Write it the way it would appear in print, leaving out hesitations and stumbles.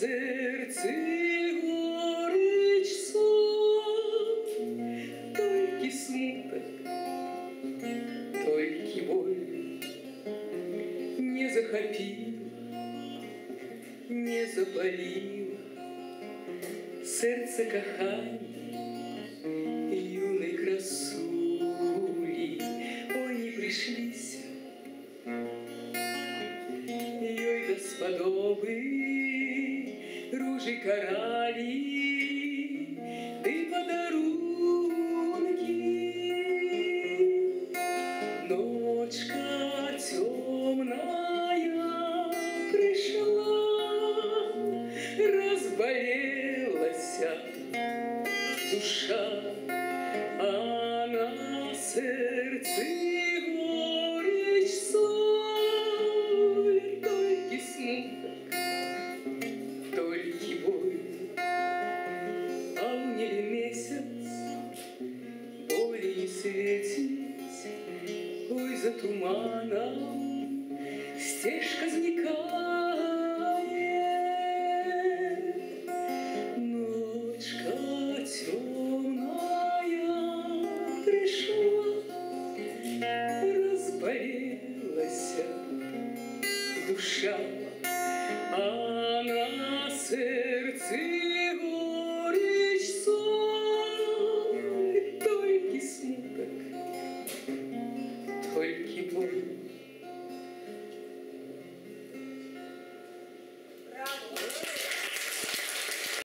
серці горить сон, тільки смуток, тільки боль не захопила, не запалила серце кохання юной красули. Ой, не пришлись ёй даспадобы ружі каралі ды падарункі. Ночка темная пришла, разболелася душа, а на сердце горечь соль, тільки смуток, тільки боль. А в небе месяц более не светит, ой, за туманом стежка зникает. Ночка темная пришла, разболелась душа, а на сердце горечь соль, тільки смуток, тільки боль.